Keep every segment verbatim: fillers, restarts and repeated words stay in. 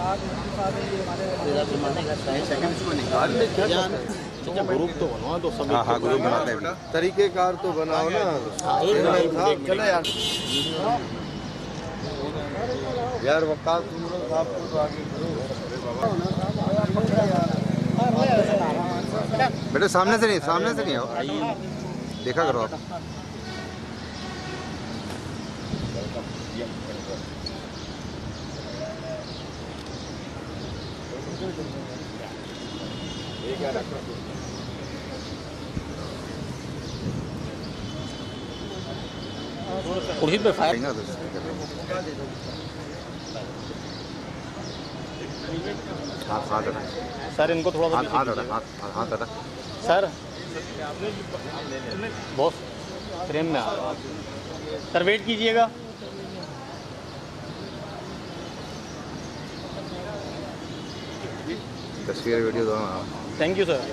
Group तो बनवा दो सब। हाँ हाँ ग्रुप बनाते हैं। तरीकेकार तो बनाओ ना। चलो यार यार वकास साहब को तो आगे करो। बेटे सामने से नहीं, सामने से नहीं आओ, देखा करो आप। कुर्सी पे फायर। हाथ हाथ सर इनको थोड़ा हाथ हाथ हाथ हाथ हाथ सर बॉस फ्रेम में आ रहा है सर, वेट कीजिएगा। तस्वीर वीडियो दोनों। Thank you sir.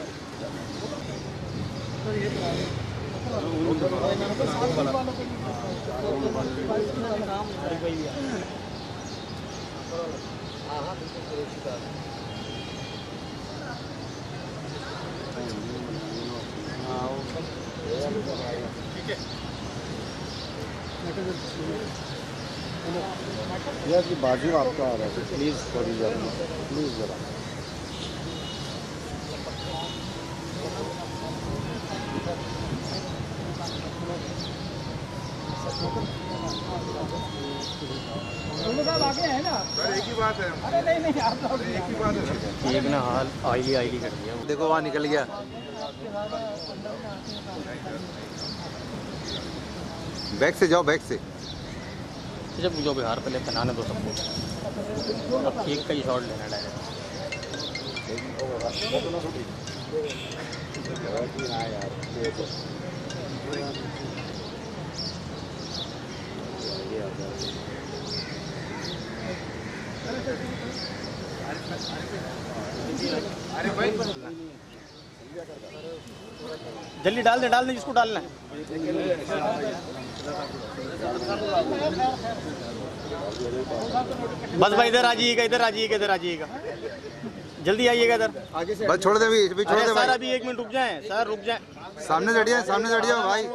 यार की बाजू आपका आ रहा है, प्लीज थोड़ी जरा प्लीज जरा। आगे है ना सर, एक ही बात है। अरे नहीं नहीं आप लोग एक ही बात है। एक ना हाल आईली आईली कर दिया। देखो वहाँ निकल गया। बैक से जाओ, बैक से। जब जो बिहार पहले पहनाने दो सबको, अब केक का ही शॉट लेना डायरेक्ट। जल्दी डाल दे, डाल दे जिसको डालना है। बस भाई इधर आ जाइएगा, इधर आ जाइएगा, इधर आ जाइएगा, जल्दी आइएगा इधर। बस छोड़ दे अभी, अभी छोड़ दे सर, अभी एक मिनट रुक जाएं सर, रुक जाएं। सामने से हटिए, सामने से हट जाओ भाई।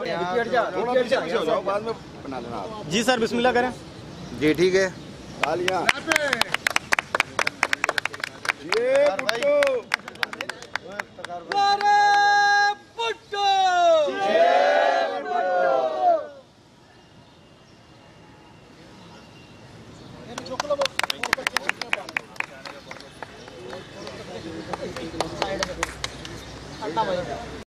बाद में बना लेना आप। जी सर, बिस्मिल्लाह करें। जी ठीक है। तालियां।